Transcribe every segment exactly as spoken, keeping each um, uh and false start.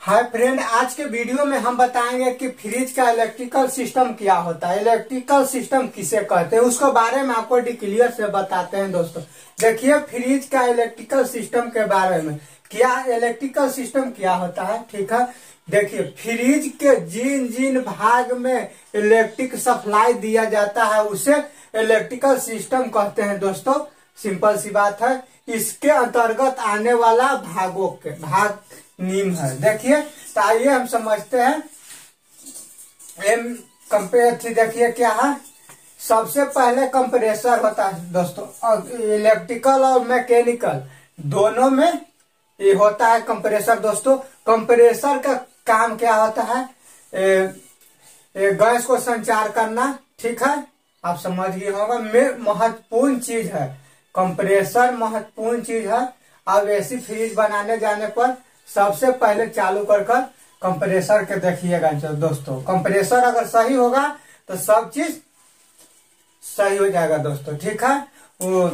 Hi friend, आज के video में हम बताएंगे कि फ्रिज का इलेक्ट्रिकल सिस्टम क्या होता है, इलेक्ट्रिकल सिस्टम किसे कहते हैं, उसके बारे में आपको क्लियर से बताते हैं। दोस्तों देखिए, फ्रिज का इलेक्ट्रिकल सिस्टम के बारे में क्या इलेक्ट्रिकल सिस्टम क्या होता है। ठीक है, देखिए फ्रिज के जिन जिन भाग में इलेक्ट्रिक सप्लाई दिया जाता है उसे इलेक्ट्रिकल सिस्टम कहते हैं। दोस्तों सिंपल सी बात है, इसके अंतर्गत आने वाला भागों के भाग निम्न है। देखिए तो आइए हम समझते हैं। एम कंपेयर थी, देखिए क्या है। सबसे पहले कंप्रेसर होता है दोस्तों, और इलेक्ट्रिकल और मैकेनिकल दोनों में ये होता है कंप्रेसर। दोस्तों कंप्रेसर का काम क्या होता है, ए, ए, गैस को संचार करना। ठीक है, आप समझ गए होगा। में महत्वपूर्ण चीज है कंप्रेसर, महत्वपूर्ण चीज है। अब ऐसी फ्रिज बनाने जाने पर सबसे पहले चालू कर कर कंप्रेसर के देखिएगा दोस्तों। कंप्रेसर अगर सही होगा तो सब चीज सही हो जाएगा दोस्तों। ठीक है, वो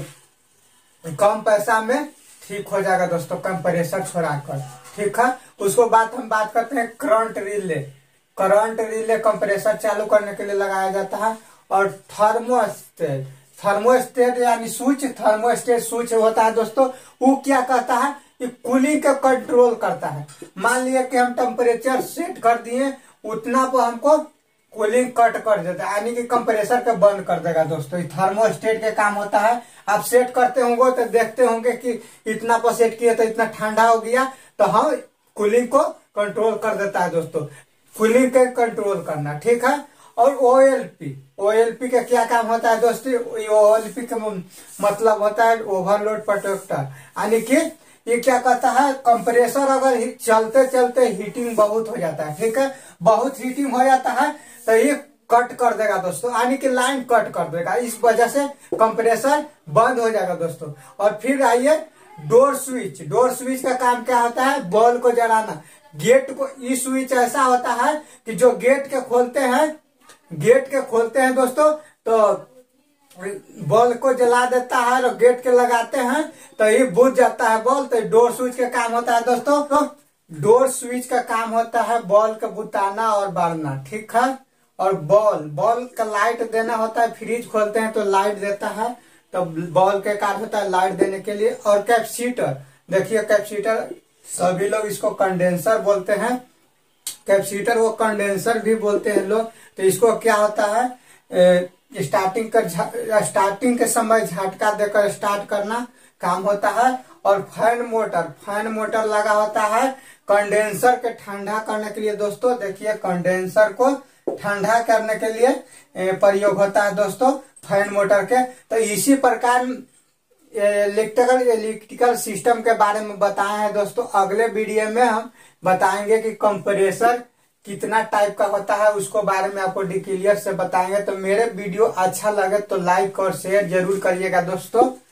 कम पैसा में ठीक हो जाएगा दोस्तों कंप्रेसर छोड़ाकर। ठीक है, उसको बाद हम बात करते हैं current relay. Current relay compressor चालू करने के लिए लगाया जाता है। और थर्मोस्टेट, थर्मोस्टेट यानी स्विच, थर्मोस्टेट स्विच होता है दोस्तों। वो क्या कहता है, कूलिंग का कंट्रोल करता है। मान लिया कि हम टेम्परेचर सेट कर दिए, उतना पर हमको कूलिंग कट कर देता है, यानी कि कंप्रेसर का बंद कर देगा दोस्तों। ये थर्मोस्टेट के काम होता है। आप सेट करते होंगे तो देखते होंगे कि इतना पर सेट किया तो इतना ठंडा हो गया, तो हम कूलिंग को कंट्रोल कर देता है दोस्तों। कूलिंग का कंट्रोल करना, ठीक है। और ओएलपी, ओएलपी का क्या काम होता है दोस्तों, ओएलपी का मतलब होता है ओवरलोड प्रोटेक्टर, यानी कि ये क्या कहता है, कंप्रेसर अगर चलते चलते हीटिंग बहुत हो जाता है, ठीक है, बहुत हीटिंग हो जाता है तो ये कट कर देगा दोस्तों, यानी कि लाइन कट कर देगा। इस वजह से कंप्रेसर बंद हो जाएगा दोस्तों। और फिर आइए डोर स्विच। डोर स्विच का काम क्या होता है, बॉल को जलाना। गेट को, ये स्विच ऐसा होता है कि जो गेट के खोलते हैं, गेट के खोलते हैं दोस्तों, तो बॉल को जला देता है। और गेट के लगाते हैं तो ये बुझ जाता है बॉल। तो डोर स्विच का काम होता है दोस्तों। तो डोर स्विच का काम होता है बॉल को बुताना और बारना। ठीक है, और बॉल बॉल का लाइट देना होता है। फ्रिज खोलते हैं तो लाइट देता है, तो बॉल के कार्य होता है लाइट देने के लिए। और कैपेसिटर, देखिए कैपेसिटर, सभी लोग इसको कंडेंसर बोलते हैं। कैपेसिटर वो कंडेंसर भी बोलते हैं लोग। तो इसको क्या होता है, ए, स्टार्टिंग कर स्टार्टिंग के समय झटका देकर स्टार्ट करना काम होता है। और फैन मोटर, फैन मोटर लगा होता है कंडेंसर के ठंडा करने के लिए दोस्तों। देखिए कंडेंसर को ठंडा करने के लिए प्रयोग होता है दोस्तों फैन मोटर के। तो इसी प्रकार इलेक्ट्रिकल इलेक्ट्रिकल सिस्टम के बारे में बताए हैं दोस्तों। अगले वीडियो में हम बताएंगे कि कंप्रेसर कितना टाइप का होता है, उसको बारे में आपको क्लियर से बताएंगे। तो मेरे वीडियो अच्छा लगे तो लाइक और शेयर जरूर करिएगा दोस्तों।